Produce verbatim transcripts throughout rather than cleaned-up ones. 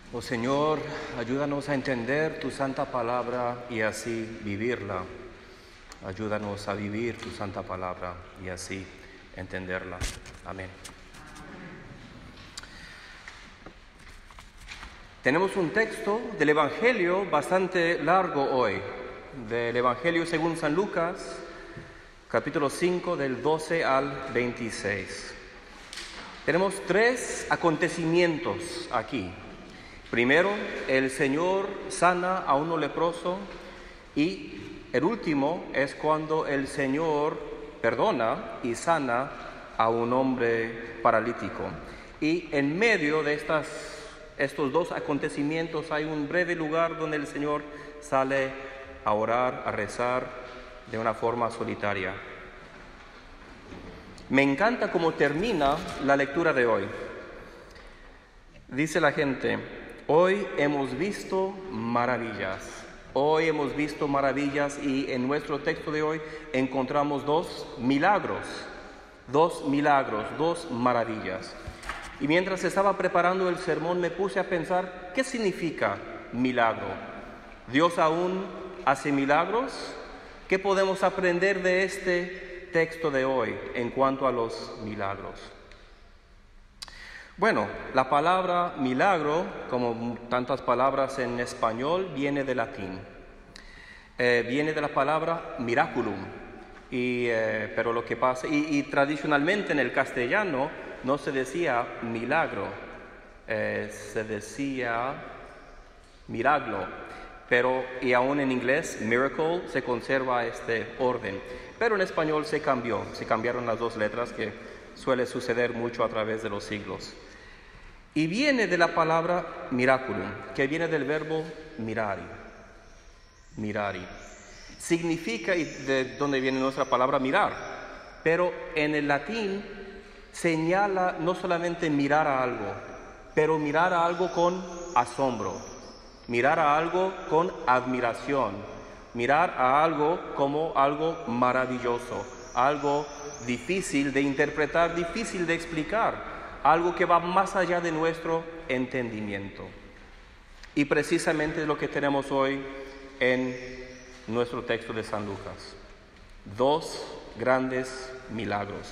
Oh Señor, ayúdanos a entender tu santa palabra y así vivirla. Ayúdanos a vivir tu santa palabra y así entenderla. Amén. Tenemos un texto del Evangelio bastante largo hoy, del Evangelio según San Lucas, capítulo cinco, del doce al veintiséis. Tenemos tres acontecimientos aquí. Primero, el Señor sana a uno leproso y el último es cuando el Señor perdona y sana a un hombre paralítico. Y en medio de estas, estos dos acontecimientos hay un breve lugar donde el Señor sale a orar, a rezar de una forma solitaria. Me encanta cómo termina la lectura de hoy. Dice la gente: hoy hemos visto maravillas. Hoy hemos visto maravillas y en nuestro texto de hoy encontramos dos milagros. Dos milagros, dos maravillas. Y mientras estaba preparando el sermón me puse a pensar, ¿qué significa milagro? ¿Dios aún hace milagros? ¿Qué podemos aprender de este texto de hoy en cuanto a los milagros? Bueno, la palabra milagro, como tantas palabras en español, viene del latín. Eh, viene de la palabra miraculum. Y, eh, pero lo que pasa, y, y tradicionalmente en el castellano no se decía milagro, eh, se decía milagro. Pero, y aún en inglés, miracle, se conserva este orden. Pero en español se cambió, se cambiaron las dos letras, que suele suceder mucho a través de los siglos. Y viene de la palabra miraculum, que viene del verbo mirari. Mirari. Significa, y de donde viene nuestra palabra mirar, pero en el latín señala no solamente mirar a algo, pero mirar a algo con asombro, mirar a algo con admiración, mirar a algo como algo maravilloso, algo difícil de interpretar, difícil de explicar. Algo que va más allá de nuestro entendimiento. Y precisamente es lo que tenemos hoy en nuestro texto de San Lucas. Dos grandes milagros.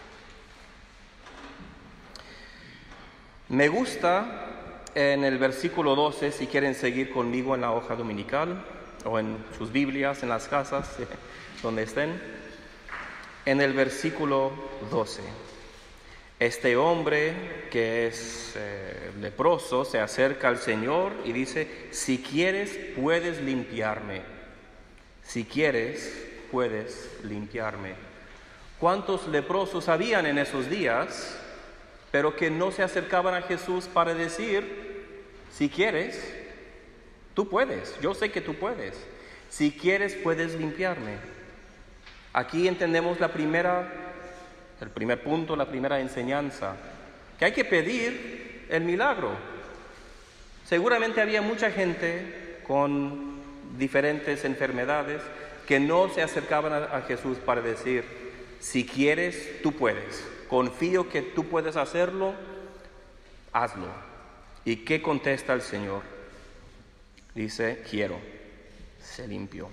Me gusta en el versículo doce, si quieren seguir conmigo en la hoja dominical o en sus Biblias, en las casas, donde estén, en el versículo doce. Este hombre que es eh, leproso se acerca al Señor y dice: si quieres puedes limpiarme, si quieres puedes limpiarme. ¿Cuántos leprosos habían en esos días, pero que no se acercaban a Jesús para decir: si quieres, tú puedes, yo sé que tú puedes, si quieres puedes limpiarme? Aquí entendemos la primera El primer punto, la primera enseñanza, que hay que pedir el milagro. Seguramente había mucha gente con diferentes enfermedades que no se acercaban a, a Jesús para decir: si quieres, tú puedes. Confío que tú puedes hacerlo, hazlo. ¿Y qué contesta el Señor? Dice: quiero. Se limpió.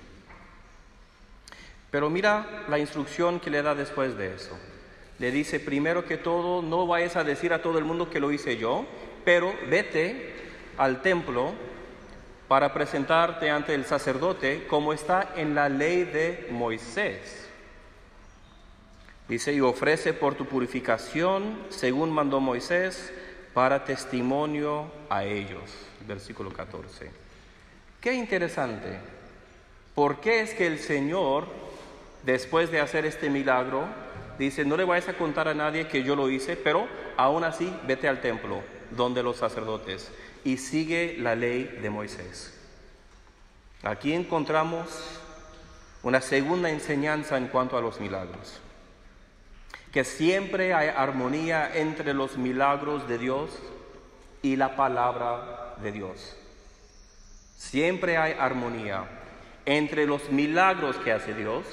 Pero mira la instrucción que le da después de eso. Le dice: primero que todo, no vayas a decir a todo el mundo que lo hice yo, pero vete al templo para presentarte ante el sacerdote, como está en la ley de Moisés. Dice: y ofrece por tu purificación, según mandó Moisés, para testimonio a ellos. Versículo catorce. Qué interesante. ¿Por qué es que el Señor, después de hacer este milagro, dice: no le vayas a contar a nadie que yo lo hice, pero aún así vete al templo donde los sacerdotes y sigue la ley de Moisés? Aquí encontramos una segunda enseñanza en cuanto a los milagros, que siempre hay armonía entre los milagros de Dios y la palabra de Dios. Siempre hay armonía entre los milagros que hace Dios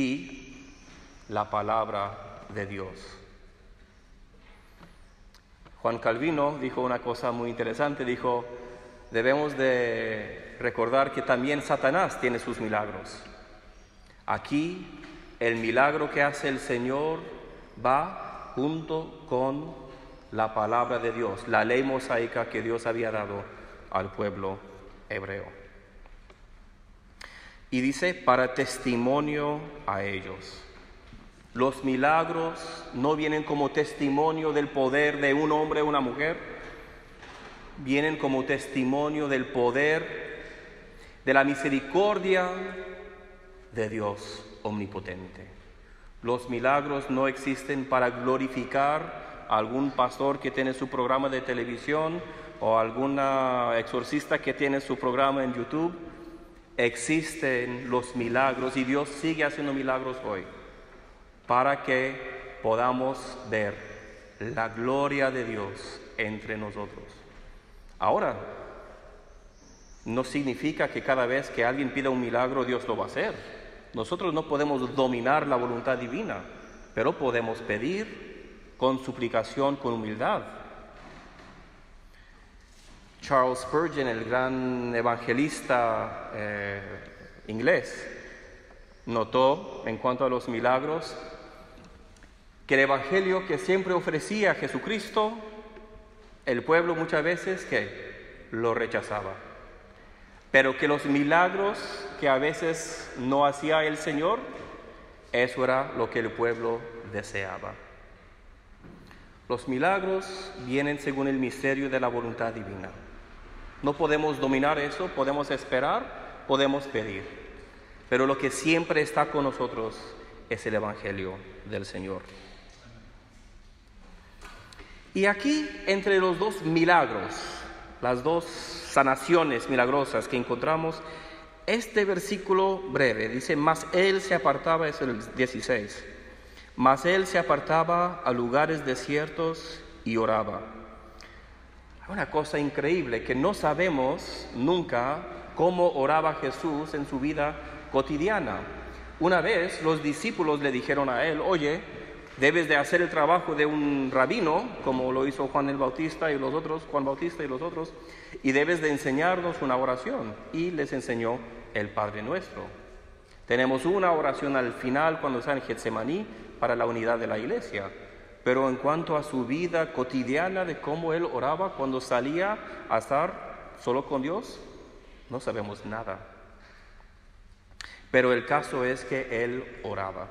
y la palabra de Dios. Juan Calvino dijo una cosa muy interesante, dijo, debemos de recordar que también Satanás tiene sus milagros. Aquí el milagro que hace el Señor va junto con la palabra de Dios, la ley mosaica que Dios había dado al pueblo hebreo. Y dice, para testimonio a ellos. Los milagros no vienen como testimonio del poder de un hombre o una mujer, vienen como testimonio del poder, de la misericordia de Dios omnipotente. Los milagros no existen para glorificar a algún pastor que tiene su programa de televisión o algún exorcista que tiene su programa en YouTube. Existen los milagros y Dios sigue haciendo milagros hoy para que podamos ver la gloria de Dios entre nosotros. Ahora, no significa que cada vez que alguien pida un milagro Dios lo va a hacer. Nosotros no podemos dominar la voluntad divina, pero podemos pedir con suplicación, con humildad. Charles Spurgeon, el gran evangelista eh, inglés, notó en cuanto a los milagros que el evangelio que siempre ofrecía Jesucristo, el pueblo muchas veces que lo rechazaba, pero que los milagros que a veces no hacía el Señor, eso era lo que el pueblo deseaba. Los milagros vienen según el misterio de la voluntad divina. No podemos dominar eso, podemos esperar, podemos pedir. Pero lo que siempre está con nosotros es el Evangelio del Señor. Y aquí, entre los dos milagros, las dos sanaciones milagrosas que encontramos, este versículo breve dice, mas él se apartaba, es el dieciséis, mas él se apartaba a lugares desiertos y oraba. Una cosa increíble, que no sabemos nunca cómo oraba Jesús en su vida cotidiana. Una vez los discípulos le dijeron a él, oye, debes de hacer el trabajo de un rabino, como lo hizo Juan el Bautista y los otros, Juan Bautista y los otros, y debes de enseñarnos una oración. Y les enseñó el Padre Nuestro. Tenemos una oración al final cuando está en Getsemaní para la unidad de la iglesia. Pero en cuanto a su vida cotidiana, de cómo él oraba cuando salía a estar solo con Dios, no sabemos nada. Pero el caso es que él oraba.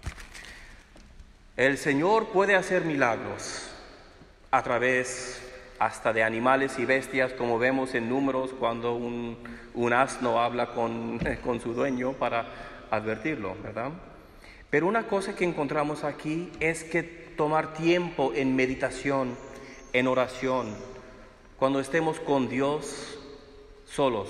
El Señor puede hacer milagros a través hasta de animales y bestias, como vemos en Números cuando un, un asno habla con, con su dueño para advertirlo, ¿verdad? Pero una cosa que encontramos aquí es que tomar tiempo en meditación, en oración, cuando estemos con Dios solos,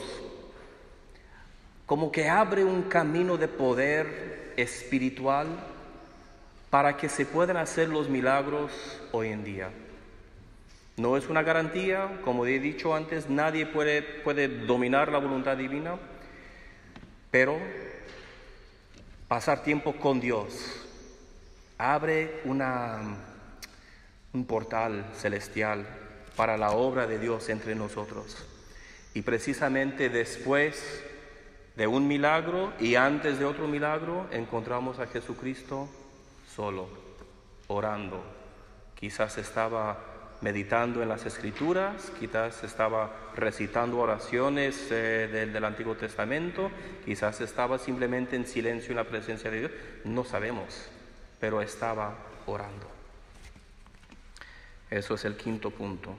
como que abre un camino de poder espiritual para que se puedan hacer los milagros hoy en día. No es una garantía, como he dicho antes, nadie puede, puede dominar la voluntad divina, pero pasar tiempo con Dios abre una, un portal celestial para la obra de Dios entre nosotros. Y precisamente después de un milagro y antes de otro milagro, encontramos a Jesucristo solo, orando. Quizás estaba meditando en las Escrituras, quizás estaba recitando oraciones eh, del, del Antiguo Testamento, quizás estaba simplemente en silencio en la presencia de Dios, no sabemos, pero estaba orando. Eso es el quinto punto.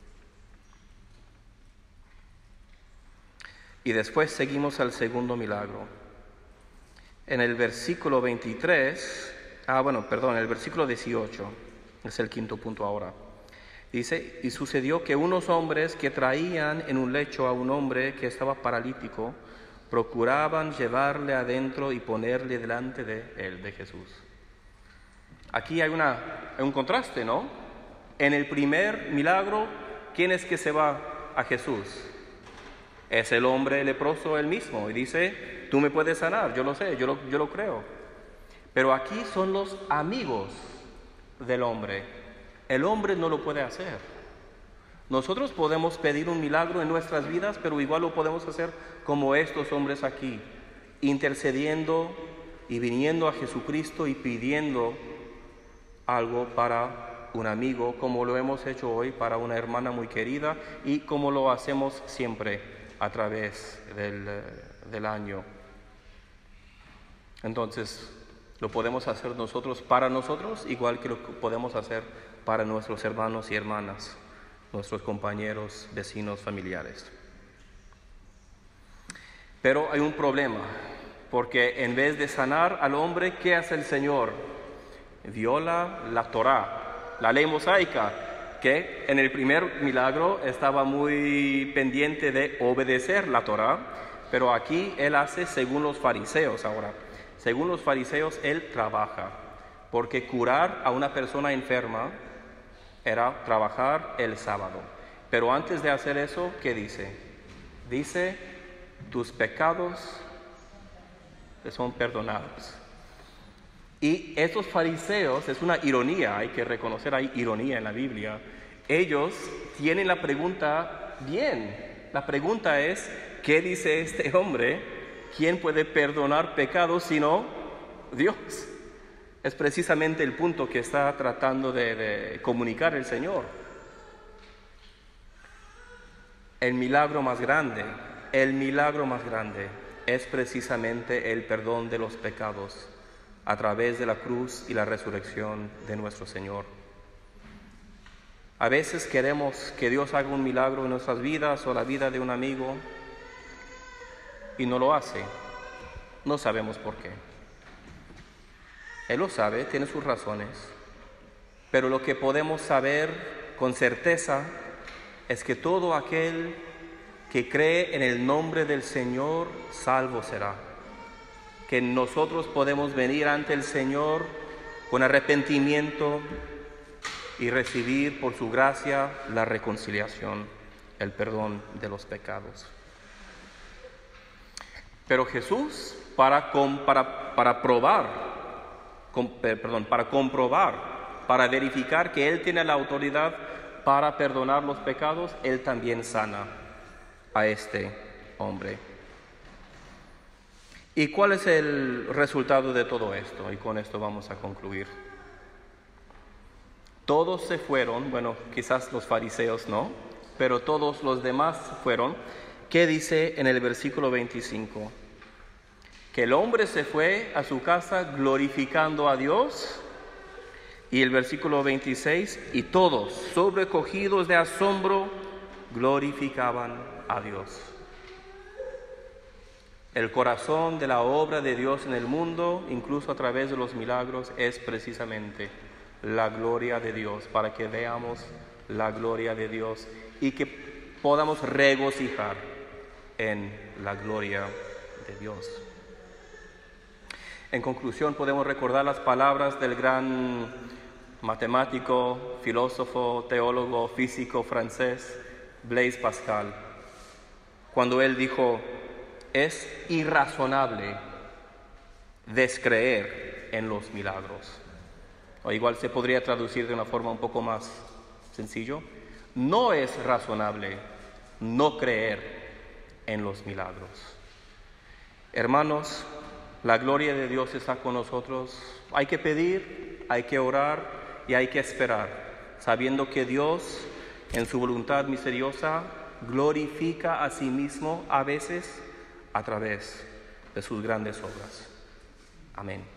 Y después seguimos al segundo milagro. En el versículo veintitrés, ah bueno, perdón, en el versículo dieciocho, es el quinto punto ahora. Dice, y sucedió que unos hombres que traían en un lecho a un hombre que estaba paralítico, procuraban llevarle adentro y ponerle delante de él, de Jesús. Aquí hay, una, hay un contraste, ¿no? En el primer milagro, ¿quién es que se va a Jesús? Es el hombre leproso él mismo, y dice, tú me puedes sanar, yo lo sé, yo lo, yo lo creo. Pero aquí son los amigos del hombre El hombre no lo puede hacer. Nosotros podemos pedir un milagro en nuestras vidas, pero igual lo podemos hacer como estos hombres aquí, intercediendo y viniendo a Jesucristo y pidiendo algo para un amigo, como lo hemos hecho hoy para una hermana muy querida y como lo hacemos siempre a través del, del año. Entonces, lo podemos hacer nosotros para nosotros, igual que lo podemos hacer para nuestros hermanos y hermanas, nuestros compañeros, vecinos, familiares. Pero hay un problema, porque en vez de sanar al hombre, ¿qué hace el Señor? Viola la Torá, la ley mosaica, que en el primer milagro estaba muy pendiente de obedecer la Torá, pero aquí Él hace según los fariseos ahora. Según los fariseos, Él trabaja, porque curar a una persona enferma era trabajar el sábado. Pero antes de hacer eso, ¿qué dice? Dice, tus pecados te son perdonados. Y estos fariseos, es una ironía, hay que reconocer, hay ironía en la Biblia. Ellos tienen la pregunta bien. La pregunta es, ¿qué dice este hombre? ¿Quién puede perdonar pecados sino Dios? Es precisamente el punto que está tratando de, de comunicar el Señor. El milagro más grande, el milagro más grande es precisamente el perdón de los pecados a través de la cruz y la resurrección de nuestro Señor. A veces queremos que Dios haga un milagro en nuestras vidas o la vida de un amigo y no lo hace. No sabemos por qué. Él lo sabe, tiene sus razones, pero lo que podemos saber con certeza es que todo aquel que cree en el nombre del Señor, salvo será. Que nosotros podemos venir ante el Señor con arrepentimiento y recibir por su gracia la reconciliación, el perdón de los pecados. Pero Jesús, para, para, para probar, com, perdón, para comprobar, para verificar que Él tiene la autoridad para perdonar los pecados, Él también sana a este hombre. ¿Y cuál es el resultado de todo esto? Y con esto vamos a concluir. Todos se fueron, bueno, quizás los fariseos no, pero todos los demás fueron. ¿Qué dice en el versículo veinticinco? Que el hombre se fue a su casa glorificando a Dios. Y el versículo veintiséis, y todos, sobrecogidos de asombro, glorificaban a Dios. El corazón de la obra de Dios en el mundo, incluso a través de los milagros, es precisamente la gloria de Dios, para que veamos la gloria de Dios y que podamos regocijar en la gloria de Dios. En conclusión, podemos recordar las palabras del gran matemático, filósofo, teólogo, físico francés, Blaise Pascal, cuando él dijo: es irrazonable descreer en los milagros. O igual se podría traducir de una forma un poco más sencillo: no es razonable no creer en los milagros. Hermanos, la gloria de Dios está con nosotros. Hay que pedir, hay que orar y hay que esperar, sabiendo que Dios, en su voluntad misteriosa, glorifica a sí mismo a veces a través de sus grandes obras. Amén.